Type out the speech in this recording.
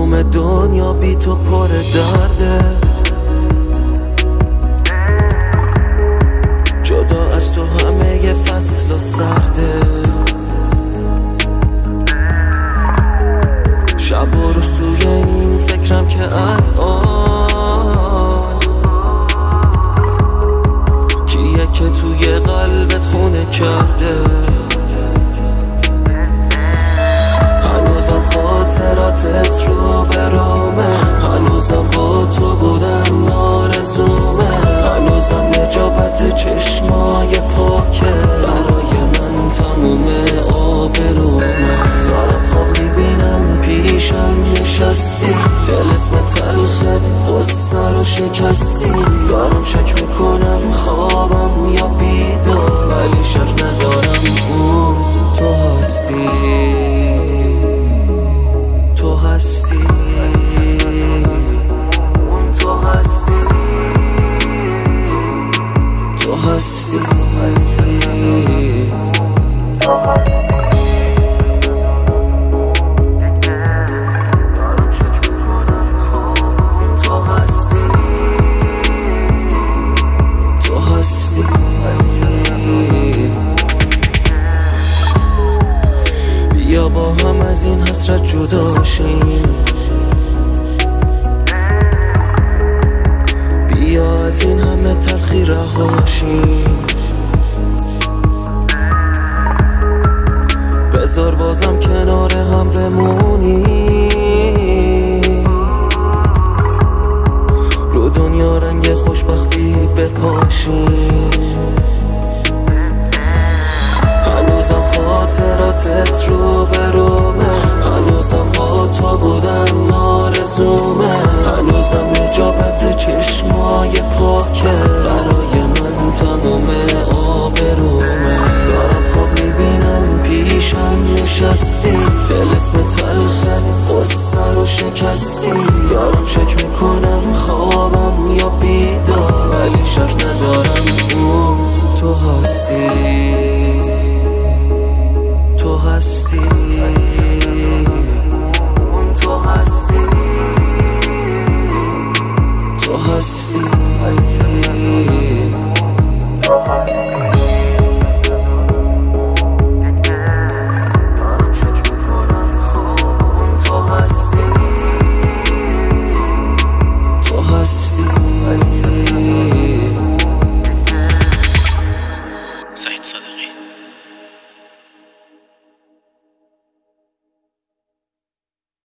تموم دنیا بی تو پر درده، جدا از تو همه ی فصل و سرده، شب و روز توی این فکرم که الان کیه که توی قلبت خونه کرده. هنوزم خاطراتت رو برومه، هنوزم با تو بودم آرزومه، هنوزم نجابت چشمای پاکه برای من تموم آبرومه. دارم خواب میبینم پیشم نشستی، دل اسم تلخ غصه رو شکستی. دارم شک میکنم خوابم یا بیدار، ولی شک ندارم اون تو هستی، تو هستی، تو هستی، تو هستی. بیا با هم از این حسرت جدا شیم، بیا از این همه تلخی رها شیم، بذار بازم کنار هم بمونیم، رو دنیا رنگ خوشبختی بپاشیم. هنوزم خاطراتت رو برومه، هنوزم با تو بودن آرزومه، هنوزم نجابت چشمای پاکه برای من تموم آبرومه. دارم خواب میبینم پیشم نشستی، دل اسم تلخ غصه رو شکستی. دارم